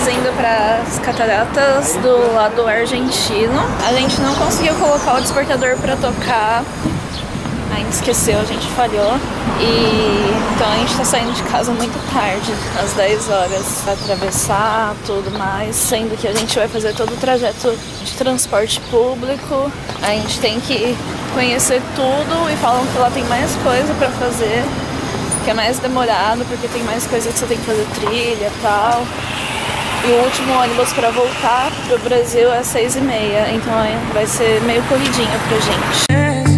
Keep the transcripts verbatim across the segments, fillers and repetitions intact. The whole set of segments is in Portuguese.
estamos indo para as cataratas do lado argentino. A gente não conseguiu colocar o despertador para tocar. A gente esqueceu, a gente falhou. E então a gente tá saindo de casa muito tarde, às dez horas, pra atravessar tudo mais, sendo que a gente vai fazer todo o trajeto de transporte público. A gente tem que conhecer tudo e falam que lá tem mais coisa pra fazer, que é mais demorado, porque tem mais coisa que você tem que fazer trilha e tal. E o último ônibus pra voltar pro Brasil é às seis e meia, então vai ser meio corridinho pra gente.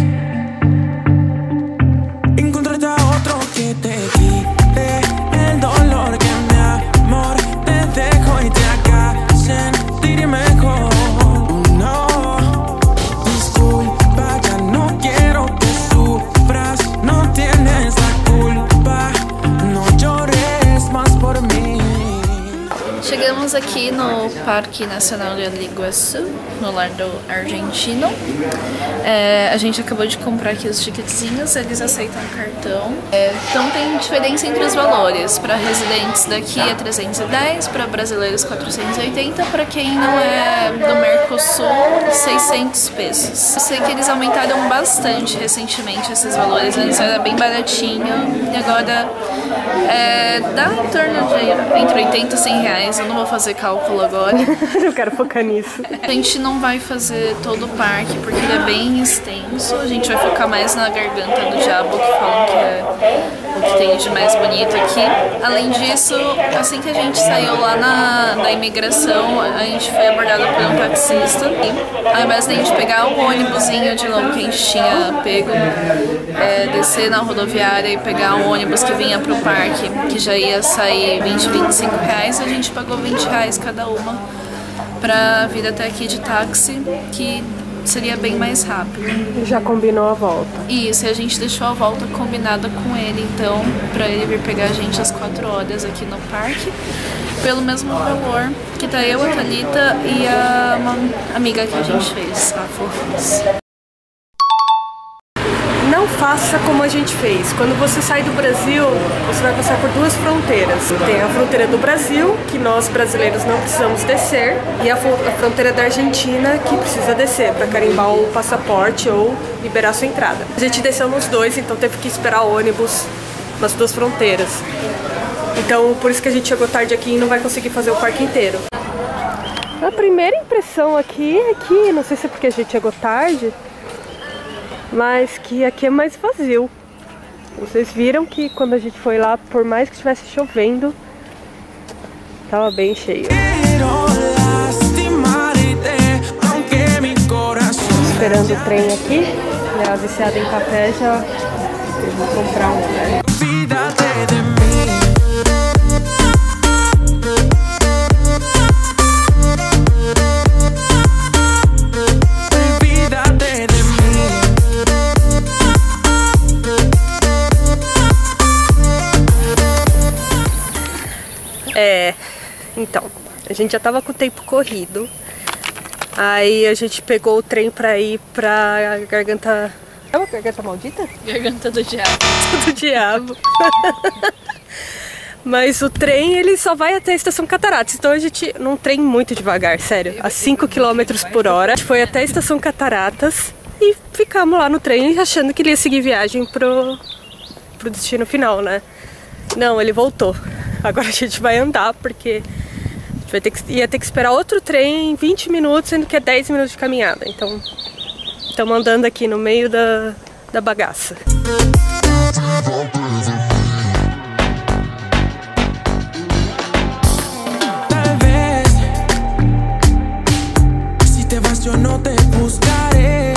Chegamos aqui no Parque Nacional de Iguaçu, no lado argentino. É, a gente acabou de comprar aqui os ticketzinhos, eles aceitam cartão. É, então tem diferença entre os valores. Para residentes daqui é trezentos e dez, para brasileiros quatrocentos e oitenta, para quem não é do Mercosul, seiscentos pesos. Eu sei que eles aumentaram bastante recentemente esses valores, antes era bem baratinho e agora é, dá em torno de entre oitenta e cem reais. Eu não vou fazer cálculo agora. Eu quero focar nisso. A gente não vai fazer todo o parque porque ele é bem extenso. A gente vai focar mais na Garganta do Diabo, que falam que é o que tem de mais bonito aqui. Além disso, assim que a gente saiu lá na, na imigração, a gente foi abordado por um taxista. E ao invés de a gente pegar o ônibusinho de novo que a gente tinha pego, é, descer na rodoviária e pegar um ônibus que vinha pro parque, que já ia sair vinte, vinte e cinco reais, a gente pagou vinte reais cada uma pra vir até aqui de táxi, que seria bem mais rápido. Já combinou a volta? Isso, e a gente deixou a volta combinada com ele, então, pra ele vir pegar a gente às quatro horas aqui no parque, pelo mesmo valor que tá eu, a Thalita e a uma amiga que a gente fez, a Forrans. Não faça como a gente fez. Quando você sai do Brasil, você vai passar por duas fronteiras. Tem a fronteira do Brasil, que nós brasileiros não precisamos descer, e a fronteira da Argentina, que precisa descer para carimbar o passaporte ou liberar sua entrada. A gente desceu nos dois, então teve que esperar o ônibus nas duas fronteiras. Então, por isso que a gente chegou tarde aqui e não vai conseguir fazer o parque inteiro. A primeira impressão aqui é que, não sei se é porque a gente chegou tarde, mas que aqui é mais vazio. Vocês viram que quando a gente foi lá, por mais que estivesse chovendo, tava bem cheio. Esperando o trem aqui, e a viciada em café já eu vou comprar um, né? É, então, a gente já tava com o tempo corrido. Aí a gente pegou o trem pra ir pra Garganta... É uma Garganta Maldita? Garganta do Diabo. do Diabo. Mas o trem, ele só vai até a Estação Cataratas. Então a gente, num trem muito devagar, sério, a cinco quilômetros por hora. A gente foi até a Estação Cataratas e ficamos lá no trem achando que ele ia seguir viagem pro, pro destino final, né? Não, ele voltou. Agora a gente vai andar, porque a gente vai ter que, ia ter que esperar outro trem em vinte minutos, sendo que é dez minutos de caminhada. Então, estamos andando aqui no meio da, da bagaça. Talvez, se te vas eu não te buscaré.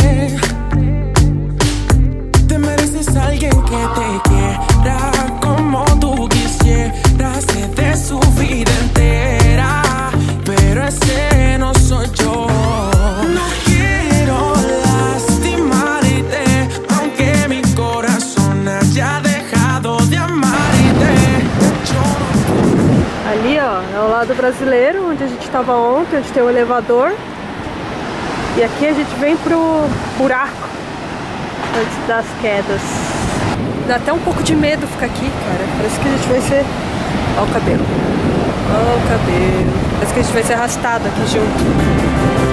Te mereces alguém que te quiera como tu quisieras, que de su vida entera, pero ese no soy yo. No quiero lastimarte, aunque mi corazón haya dejado de amarte. Ali, ó, é o lado brasileiro, onde a gente estava ontem, onde tem o elevador. E aqui a gente vem pro buraco antes das quedas. Dá até um pouco de medo ficar aqui, cara. Parece que a gente vai ser... Olha o cabelo. Olha o cabelo. Parece que a gente vai ser arrastado aqui junto.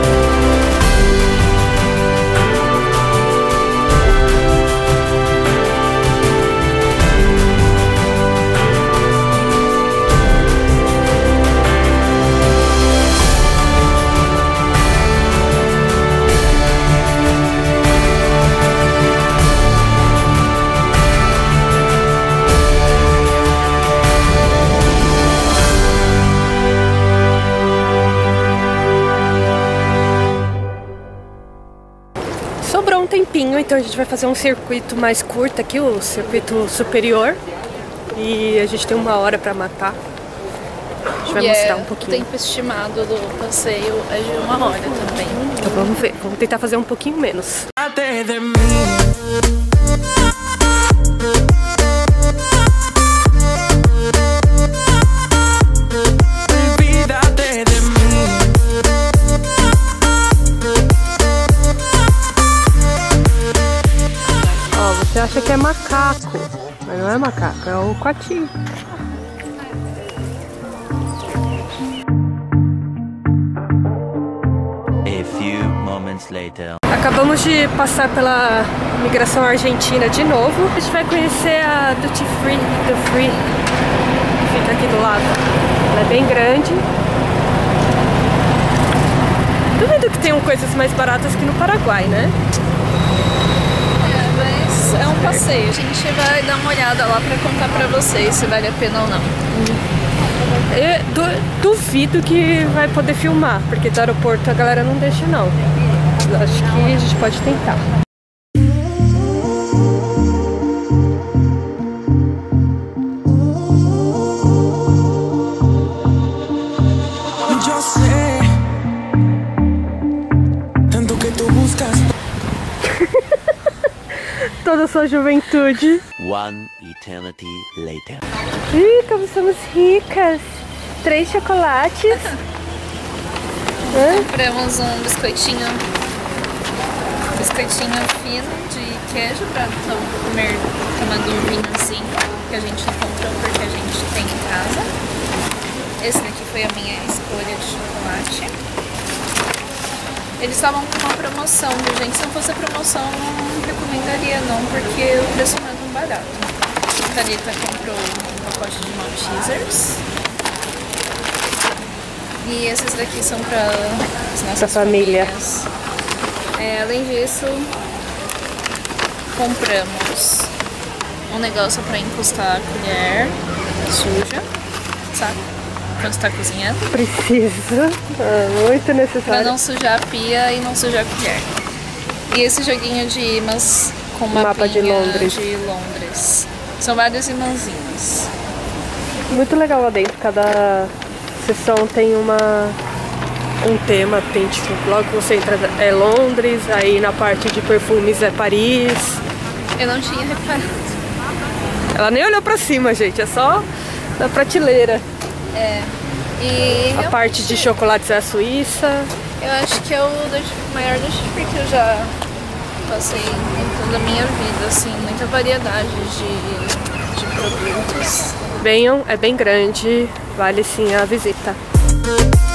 Sobrou um tempinho, então a gente vai fazer um circuito mais curto aqui, o circuito superior. E a gente tem uma hora pra matar. A gente vai e mostrar é, um pouquinho. O tempo estimado do passeio é de uma hora também. Então vamos ver, vamos tentar fazer um pouquinho menos. Você acha que é macaco, mas não é macaco, é o coati. A few moments later. Acabamos de passar pela imigração argentina de novo. A gente vai conhecer a Duty Free, Duty Free, que fica aqui do lado. Ela é bem grande. Duvido que tenham coisas mais baratas que no Paraguai, né? É um passeio. A gente vai dar uma olhada lá pra contar pra vocês se vale a pena ou não. Eu du duvido que vai poder filmar, porque do aeroporto a galera não deixa não. Acho que a gente pode tentar. Toda a sua juventude. One eternity later. Ih, como somos ricas! Três chocolates. Compramos um biscoitinho, biscoitinho fino de queijo pra comer tomando um vinhozinho que a gente não comprou porque a gente tem em casa. Esse daqui foi a minha escolha de chocolate. Eles estavam com uma promoção, gente. Se não fosse a promoção, não recomendaria não, porque o preço não é tão barato. A Thalita comprou um pacote de Maltesers. E esses daqui são para as nossas família. famílias. É, além disso, compramos um negócio para encostar a colher suja, sabe? Quando está cozinhando. Precisa, é muito necessário. Para não sujar a pia e não sujar a colher. E esse joguinho de imãs com uma mapa de Londres. de Londres. São vários imãzinhos. Muito legal lá dentro, cada sessão tem uma um tema, tem tipo, logo que você entra é Londres, aí na parte de perfumes é Paris. Eu não tinha reparado. Ela nem olhou pra cima, gente, é só na prateleira. É. E a parte de chocolates é a Suíça. Eu acho que é o maior duty free que eu já passei em toda a minha vida, assim, muita variedade de, de produtos. Venham, é bem grande, vale sim a visita.